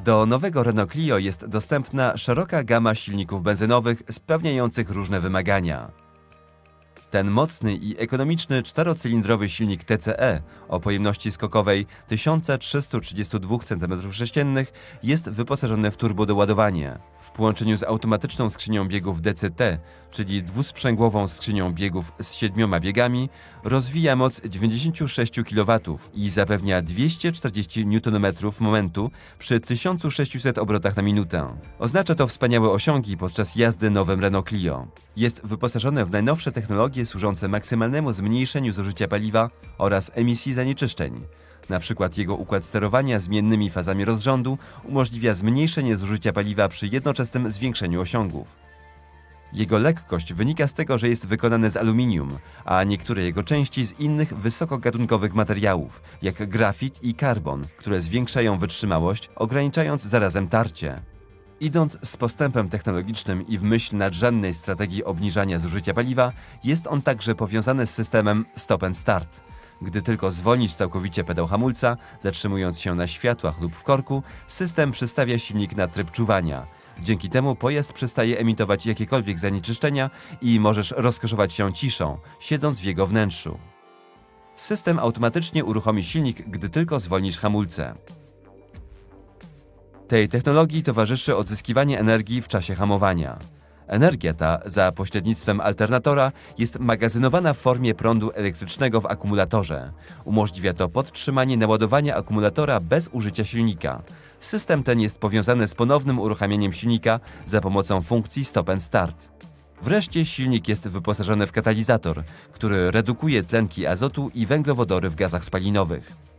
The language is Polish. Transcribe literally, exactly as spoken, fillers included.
Do nowego Renault Clio jest dostępna szeroka gama silników benzynowych spełniających różne wymagania. Ten mocny i ekonomiczny czterocylindrowy silnik T C E o pojemności skokowej tysiąc trzysta trzydzieści dwa centymetrów sześciennych jest wyposażony w turbodoładowanie. W połączeniu z automatyczną skrzynią biegów D C T, czyli dwusprzęgłową skrzynią biegów z siedmioma biegami, rozwija moc dziewięćdziesiąt sześć kilowatów i zapewnia dwieście czterdzieści niutonometrów momentu przy tysiąc sześćset obrotach na minutę. Oznacza to wspaniałe osiągi podczas jazdy nowym Renault Clio. Jest wyposażone w najnowsze technologie służące maksymalnemu zmniejszeniu zużycia paliwa oraz emisji zanieczyszczeń. Na przykład jego układ sterowania zmiennymi fazami rozrządu umożliwia zmniejszenie zużycia paliwa przy jednoczesnym zwiększeniu osiągów. Jego lekkość wynika z tego, że jest wykonany z aluminium, a niektóre jego części z innych wysokogatunkowych materiałów, jak grafit i karbon, które zwiększają wytrzymałość, ograniczając zarazem tarcie. Idąc z postępem technologicznym i w myśl nadrzędnej strategii obniżania zużycia paliwa, jest on także powiązany z systemem Stop and Start. Gdy tylko zwolnisz całkowicie pedał hamulca, zatrzymując się na światłach lub w korku, system przestawia silnik na tryb czuwania. Dzięki temu pojazd przestaje emitować jakiekolwiek zanieczyszczenia i możesz rozkoszować się ciszą, siedząc w jego wnętrzu. System automatycznie uruchomi silnik, gdy tylko zwolnisz hamulce. Tej technologii towarzyszy odzyskiwanie energii w czasie hamowania. Energia ta, za pośrednictwem alternatora, jest magazynowana w formie prądu elektrycznego w akumulatorze. Umożliwia to podtrzymanie naładowania akumulatora bez użycia silnika. System ten jest powiązany z ponownym uruchamianiem silnika za pomocą funkcji Stop and Start. Wreszcie silnik jest wyposażony w katalizator, który redukuje tlenki azotu i węglowodory w gazach spalinowych.